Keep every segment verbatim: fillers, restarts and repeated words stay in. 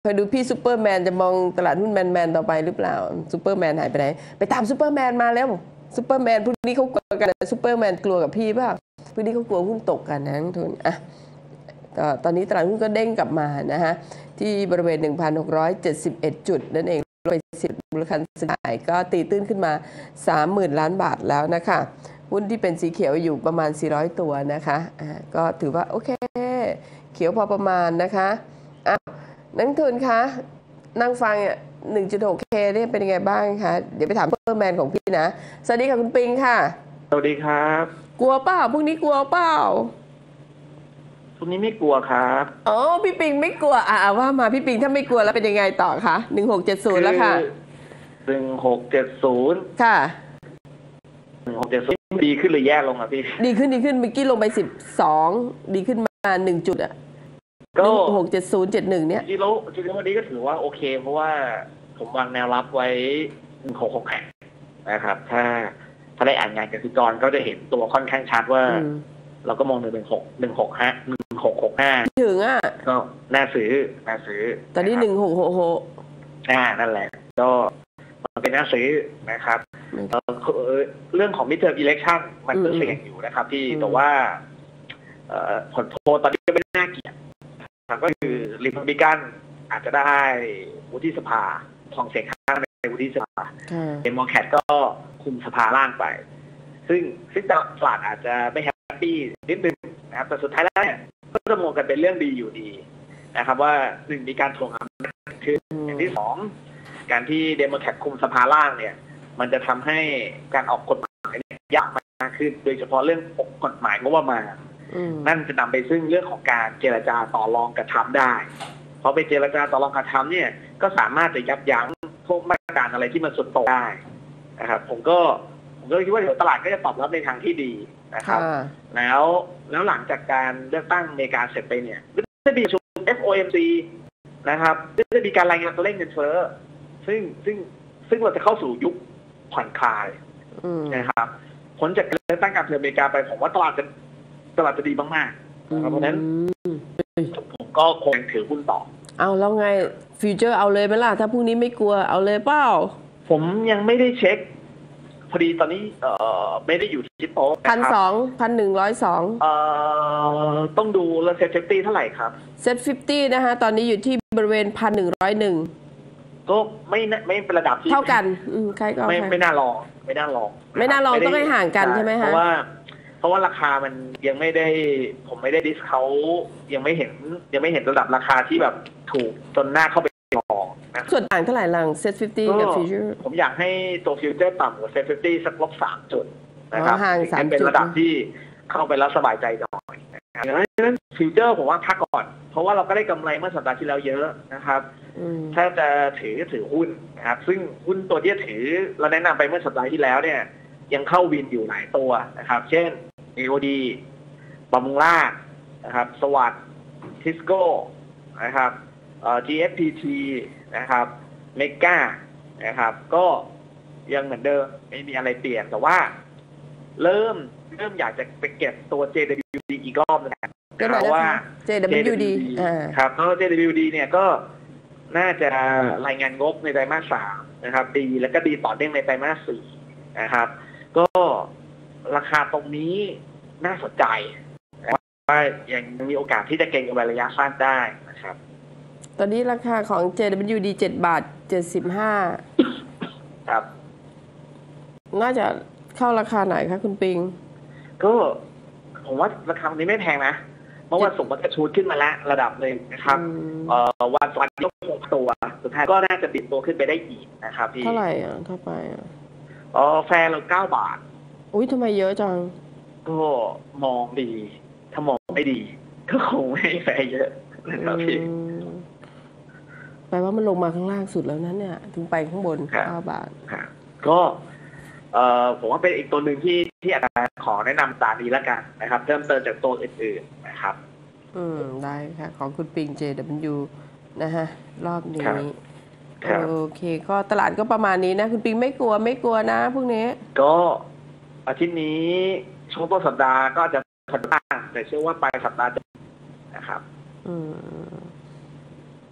คอยดูพี่ซูเปอร์แมนจะมองตลาดหุ้นแมนแมนต่อไปหรือเปล่าซูเปอร์แมนหายไปไหนไปตามซูเปอร์แมนมาแล้วซูเปอร์แมนพวกนี้เขากลัวกันซูเปอร์แมนกลัวกับพี่ป่ะพวกนี้เขากลัวหุ้นตกกันนะนักทุนอ่ะก็ตอนนี้ตลาดหุ้นก็เด้งกลับมานะฮะที่บริเวณ หนึ่งพันหกร้อยเจ็ดสิบเอ็ด จุดนั่นเองไปสิบมูลค่าซื้อขายก็ตีตื้นขึ้นมา สามหมื่น ล้านบาทแล้วนะคะหุ้นที่เป็นสีเขียวอยู่ประมาณสี่ร้อยตัวนะคะอ่าก็ถือว่าโอเคเขียวพอประมาณนะคะอ่ะนักทุนคะนั่งฟังอ่ะ หนึ่งจุดหกเค เนี่ยเป็นยังไงบ้างคะเดี๋ยวไปถามซูเปอร์แมนของพี่นะสวัสดีค่ะคุณปิงค่ะสวัสดีครับกลัวเปล่าพวกนี้กลัวเปล่าพวกนี้ไม่กลัวครับอ๋อพี่ปิงไม่กลัวอ่าว่ามาพี่ปิงถ้าไม่กลัวแล้วเป็นยังไงต่อคะหนึ่งหกเจ็ดศูนย์แล้วค่ะหนึ่งหกเจ็ดศูนย์ค่ะหนึ่งหกเจ็ดศูนย์ดีขึ้นหรือแย่ลงอ่ะพี่ดีขึ้นดีขึ้นเมื่อกี้ลงไปสิบสองดีขึ้นมาหนึ่งจุดอ่ะก็หกเจ็ดศูนย์เจ็ดหนึ่งเนี่ยจริงๆแล้วจริงๆวันนี้ก็ถือว่าโอเคเพราะว่าผมวางแนวรับไว้หนึ่งหกหกแห่งนะครับถ้าถ้าได้อ่านงานกสิกรก็จะเห็นตัวค่อนข้างชัดว่าเราก็มองหนึ่งหนึ่งหกหนึ่งหกห้าหนึ่งหกหกห้าถึงอ่ะก็น่าซื้อน่าซื้อตอนนี้หนึ่งหกหกหกอ่านั่นแหละก็มันเป็นน่าซื้อนะครับเรื่องของ midterm election มันก็เสี่ยงอยู่นะครับที่แต่ว่าผลโพลตอนนี้ก็ไม่น่าเกลียดก็คือริพับลิกันอาจจะได้วุฒิสภาทองเสียงข้างในวุฒิสภาเดโมแครตก็คุมสภาล่างไปซึ่งซึ่งตลาดอาจจะไม่แฮปปี้นิดนึงนะครับแต่สุดท้ายแล้วเนี่ยก็จะมองกันเป็นเรื่องดีอยู่ดีนะครับว่าหนึ่งมีการทวงอำนาจคืออย่างที่สองการที่เดโมแครตคุมสภาล่างเนี่ยมันจะทำให้การออกกฎหมายยากมากขึ้นโดยเฉพาะเรื่องกฎหมายงบประมาณนั่นจะนำไปซึ่งเรื่องของการเจรจาต่อรองกับทรัมป์ได้เพราะไปเจรจาต่อรองกับทรัมป์เนี่ยก็สามารถจะยับยั้งพวกมาตรการอะไรที่มันสุดโต่งได้นะครับผมก็ผมก็คิดว่าเดี๋ยวตลาดก็จะตอบรับในทางที่ดีนะครับแล้วแล้วหลังจากการเลือกตั้งอเมริกาเสร็จไปเนี่ยก็จะมีประชุม เอฟ โอ เอ็ม ซี นะครับก็จะมีการรายงานตัวเลขเงินเฟ้อซึ่งซึ่งซึ่งเราจะเข้าสู่ยุคผ่อนคลายนะครับผลจากการเลือกตั้งการเมืองอเมริกาไปผมว่าตลาดจะตลาดจะดีมากๆเพราะฉะนั้นผมก็คงถือหุ้นต่อเอาแล้วไงฟิวเจอร์เอาเลยไหมล่ะถ้าพรุ่งนี้ไม่กลัวเอาเลยเปล่าผมยังไม่ได้เช็คพอดีตอนนี้เอ่อไม่ได้อยู่ที่โต๊ะพันสองพันหนึ่งร้อยสองเอ่อต้องดูแล้วเซ็ตฟิฟตี้เท่าไหร่ครับเซ็ตฟิฟตี้นะคะตอนนี้อยู่ที่บริเวณพันหนึ่งร้อยหนึ่งก็ไม่ไม่เป็นระดับที่เท่ากันอืมใครก็ไม่ไม่น่าลองไม่น่าลองไม่น่าลองต้องให้ห่างกันใช่ไหมคะเพราะว่าเพราะว่าราคามันยังไม่ได้ผมไม่ได้ดิสเขายังไม่เห็นยังไม่เห็นระดับราคาที่แบบถูกจนหน้าเข้าไปมองนะส่วนต่างเท่าไหร่หลังเซ็ตฟิฟตี้กับฟิวเจอร์ผมอยากให้ตัวฟิวเจอร์ต่ำกว่าเซ็ตฟิฟตี้สักลบสามจุดนะครับห่างสามจุดเป็นระดับที่เข้าไปแล้วสบายใจหน่อยดังนั้นฟิวเจอร์ผมว่าพักก่อนเพราะว่าเราก็ได้กำไรเมื่อสัปดาห์ที่แล้วเยอะนะครับถ้าจะถือถือหุ้นนะครับซึ่งหุ้นตัวที่ถือเราแนะนำไปเมื่อสัปดาห์ที่แล้วเนี่ยยังเข้าวินอยู่หลายตัวนะครับเช่น เอ โอ ดี บำรุงราษฎร์นะครับสวัสดิ์ทิสโก้นะครับเอ่อ จี เอฟ พี ที นะครับเมกานะครับก็ยังเหมือนเดิมไม่มีอะไรเปลี่ยนแต่ว่าเริ่มเริ่มอยากจะไปเก็บตัว เจ ดับเบิลยู ดี อีกรอบนึงเพราะว่าเจ ดับเบิลยู ดีครับเพราะ เจ ดับเบิลยู ดี เนี่ยก็น่าจะรายงานงบในไตรมาสสามนะครับดีแล้วก็ดีต่อเนื่องในไตรมาสสี่นะครับก็ราคาตรงนี้น่าสนใจว่ายังมีโอกาสที่จะเก็งกำไรระยะสั้นได้นะครับตอนนี้ราคาของ เจ ดับเบิลยู ดี เจ็ดบาทเจ็ดสิบห้าครับน่าจะเข้าราคาไหนคะคุณปิงก็ผมว่าราคานี้ไม่แพงนะเมื่อวันศุกร์มันก็ชูดขึ้นมาแล้วระดับหนึ่งนะครับเอ่อวันวันก็คงตัวสุดท้ายก็น่าจะดิดตัวขึ้นไปได้อีกนะครับพี่เท่าไหร่อ่ะเท่าไปอ่ะอ๋อแฟร์เราเก้าบาทอุ้ยทำไมเยอะจังก็มองดีถ้ามองไม่ดีก็คงไม่แฟร์เยอะนะครับพี่แปลว่ามันลงมาข้างล่างสุดแล้วนั้นเนี่ยถึงไปข้างบนเก้าบาทก็เอ่อผมว่าเป็นอีกตัวหนึ่งที่ที่อาจารย์ขอแนะนำตามนี้แล้วกันนะครับเพิ่มเติมจากตัวอื่นๆนะครับอืมได้ค่ะของคุณปิง เจ ดับเบิลยู นะฮะรอบนี้โอเคก็ตลาดก็ประมาณนี้นะคุณปิงไม่กลัวไม่กลัวนะพวกนี้ก็อาทิตย์นี้ช่วงต้นสัปดาห์ก็จะผ่อนบ้างแต่เชื่อว่าปลายสัปดาห์จะนะครับอืม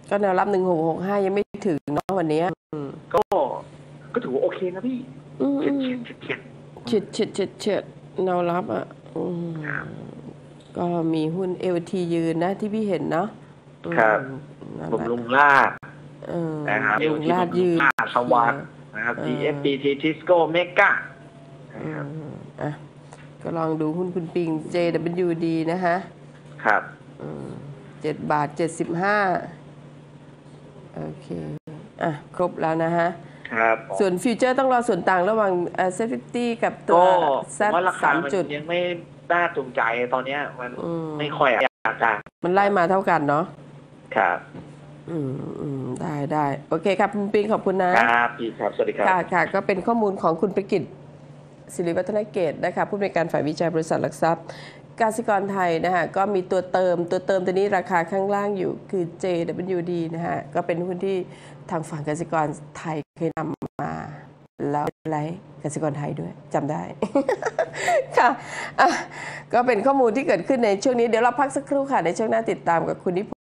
ก็แนวรับหนึ่งหกหกห้ายังไม่ถึงเนาะวันนี้ก็ก็ถือว่าโอเคนะพี่เฉียดเฉียดเฉียดเฉียดเฉียดเฉียดเฉียดแนวรับอ่ะก็มีหุ้น เอ แอล ที ยืนนะที่พี่เห็นเนาะครับบำรุงราษฎร์นะครับ เอ แอล ที บำรุงราษฎร์สวัสดิ์นะครับ จี เอฟ พี ที Tisco Mega นะครับอ่ะก็ลองดูหุ้นคุณปิง เจ ดับเบิลยู ดี นะฮะครับเจ็ดบาทเจ็ดสิบห้าโอเคอ่ะครบแล้วนะฮะครับส่วนฟิวเจอร์ต้องรอส่วนต่างระหว่างเซ็ตฟิฟตี้กับตัวแซดสามจุดยังไม่น่าจูงใจตอนนี้มันไม่ค่อยอยากจะมันไล่มาเท่ากันเนาะครับอืมอืมได้ได้โอเคครับคุณปิงขอบคุณนะครับพี่ครับสวัสดีครับค่ะค่ะก็เป็นข้อมูลของคุณประกิตศิริวัฒนเกตนะคะผู้อำนวยการฝ่ายวิจัยบริษัทหลักทรัพย์กสิกรไทยนะคะก็มีตัวเติมตัวเติมตัวนี้ราคาข้างล่างอยู่คือ เจ ดับเบิลยู ดี นะฮะก็เป็นหุ้นที่ทางฝั่งกสิกรไทยเคยนำมาแล้วไลฟ์กสิกรไทยด้วยจำได้ ค่ะอ่ะก็เป็นข้อมูลที่เกิดขึ้นในช่วงนี้เดี๋ยวเราพักสักครู่ค่ะในช่วงหน้าติดตามกับคุณนิพ